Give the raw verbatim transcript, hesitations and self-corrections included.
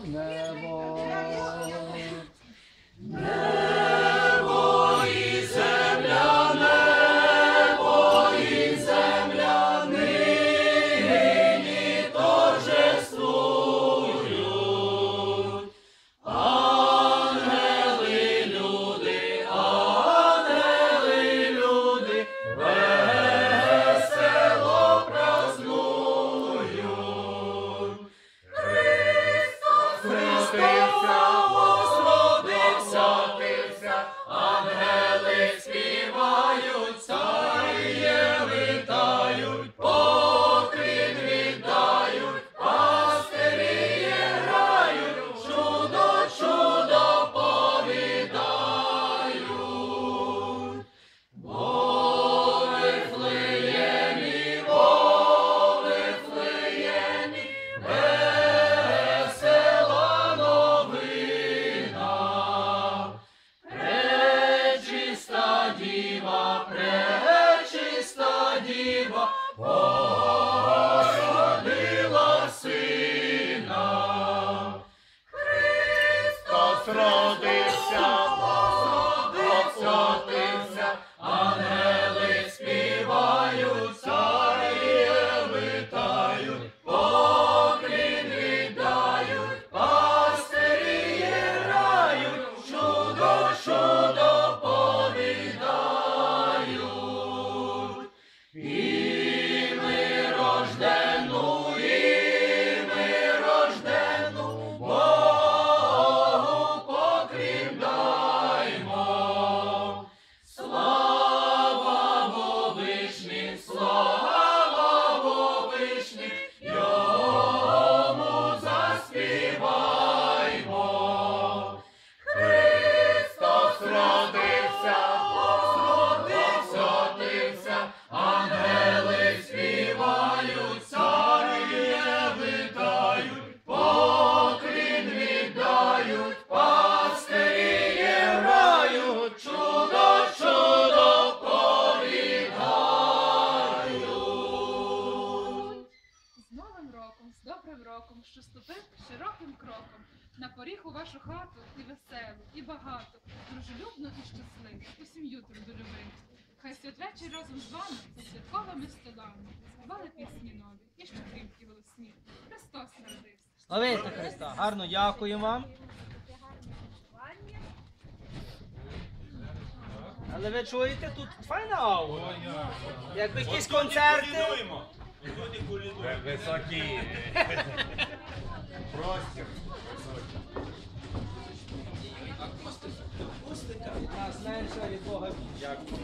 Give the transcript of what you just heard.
небо. Небо і земля, небо і земля нині торжествують. Ангели, люди, ангели, люди, весело празнують. Христос, Христос, родився, ангели співають, царі вітають, поклін віддають, пастирі грають, чудо, чудо повідають. Бо в Вифлеємі, бо в Вифлеємі весела новина. Пречиста діва, пречиста діва, породила сина. Христос родився, родився, ангели співають, царі вітають, поклін віддають, пастирі грають, чудо, чудо повідають. І ми рождену, і ми рождену, Богу поклін даймо. Слава Вовишнім, слава Вовишнім, йому заспіваймо. Христос родився, родився, ангели співають, царі вітають, поклін віддають, пастирі грають, чудо, чудо повідають. З Новим роком, з добрим роком, що ступив широким кроком на поріг у вашу хату і веселу, і багато, дружелюбну і щасливу, у сім'ю трудолюбиву. Хай святвечір разом з вами за святковими столами співали пісні нові і щедрівки голосні. Христос народився. Славити Христа! Гарно дякуємо вам. Але ви чуєте, тут файна аура. Якби якісь концерти. Високі. Простір. Акустика від нас менша, від Бога більше.